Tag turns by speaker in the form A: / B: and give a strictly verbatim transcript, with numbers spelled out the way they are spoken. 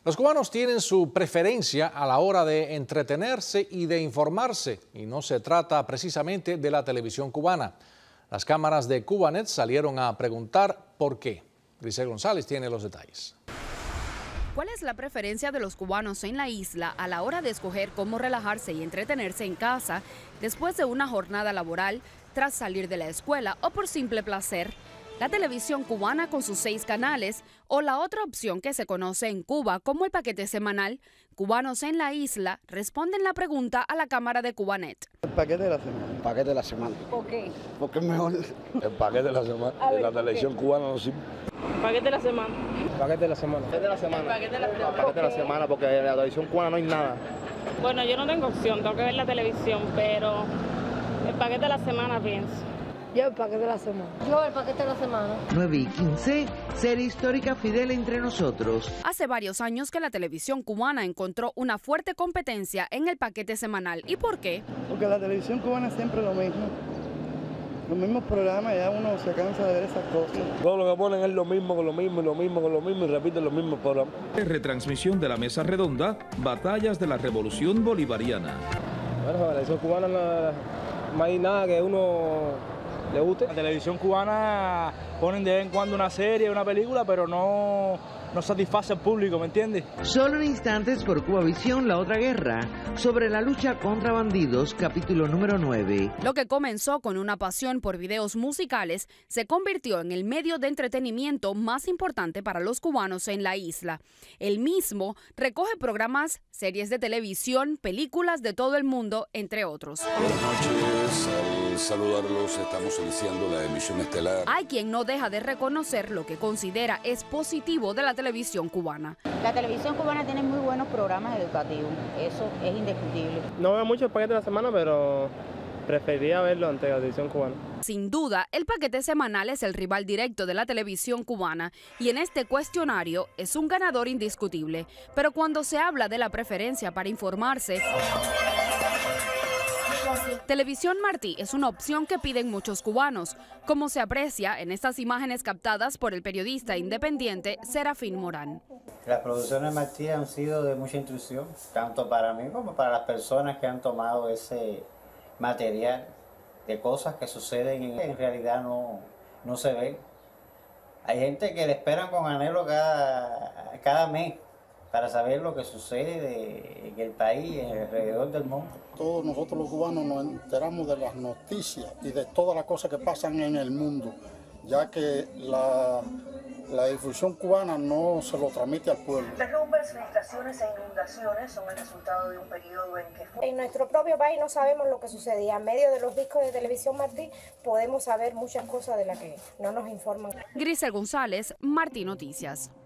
A: Los cubanos tienen su preferencia a la hora de entretenerse y de informarse, y no se trata precisamente de la televisión cubana. Las cámaras de Cubanet salieron a preguntar por qué. Grisel González tiene los detalles.
B: ¿Cuál es la preferencia de los cubanos en la isla a la hora de escoger cómo relajarse y entretenerse en casa después de una jornada laboral, tras salir de la escuela o por simple placer? La televisión cubana con sus seis canales o la otra opción que se conoce en Cuba como el paquete semanal. Cubanos en la isla responden la pregunta a la cámara de Cubanet.
C: El paquete de la semana.
D: El paquete de la semana.
B: ¿Por qué?
D: Porque es mejor.
E: El paquete de la semana.
B: Ver,
E: la televisión cubana no sirve.
F: El paquete de la semana.
C: El paquete de la semana.
G: El paquete de la semana.
F: El paquete de la semana.
G: El paquete de la semana, porque en la televisión cubana no hay nada.
F: Bueno, yo no tengo opción, tengo que ver la televisión, pero el paquete de la semana pienso.
H: Yo el paquete de la semana.
I: Yo el paquete de la semana.
J: nueve y quince, serie histórica Fidel entre nosotros.
B: Hace varios años que la televisión cubana encontró una fuerte competencia en el paquete semanal. ¿Y por qué?
C: Porque la televisión cubana es siempre lo mismo. Los mismos programas, ya uno se cansa de ver esas cosas.
E: Todo lo que ponen es lo mismo, con lo mismo, y lo mismo, con lo mismo, y repiten los mismos programas.
K: Retransmisión de la mesa redonda, batallas de la Revolución Bolivariana.
C: Bueno, la televisión cubana no, no hay nada que uno le guste.
L: La televisión cubana ponen de vez en cuando una serie, una película, pero no, no satisface al público, ¿me entiendes?
J: Solo en instantes por Cubavisión, La Otra Guerra, sobre la lucha contra bandidos, capítulo número nueve.
B: Lo que comenzó con una pasión por videos musicales se convirtió en el medio de entretenimiento más importante para los cubanos en la isla. El mismo recoge programas, series de televisión, películas de todo el mundo, entre otros.
M: Buenas noches, al saludarlos estamos iniciando la emisión estelar.
B: Hay quien no deja de reconocer lo que considera es positivo de la televisión cubana.
N: La televisión cubana tiene muy buenos programas educativos, eso es indiscutible.
C: No veo mucho el paquete de la semana, pero preferiría verlo ante la televisión cubana.
B: Sin duda, el paquete semanal es el rival directo de la televisión cubana y en este cuestionario es un ganador indiscutible. Pero cuando se habla de la preferencia para informarse, Televisión Martí es una opción que piden muchos cubanos, como se aprecia en estas imágenes captadas por el periodista independiente Serafín Morán.
O: Las producciones Martí han sido de mucha instrucción, tanto para mí como para las personas que han tomado ese material de cosas que suceden y en realidad no, no se ven. Hay gente que le esperan con anhelo cada, cada mes para saber lo que sucede en el país, alrededor del mundo.
P: Todos nosotros los cubanos nos enteramos de las noticias y de todas las cosas que pasan en el mundo, ya que la, la difusión cubana no se lo transmite al pueblo.
Q: Derrumbes, filtraciones e inundaciones son el resultado de un periodo en que...
R: En nuestro propio país no sabemos lo que sucedía. En medio de los discos de Televisión Martí podemos saber muchas cosas de las que no nos informan.
B: Grisel González, Martí Noticias.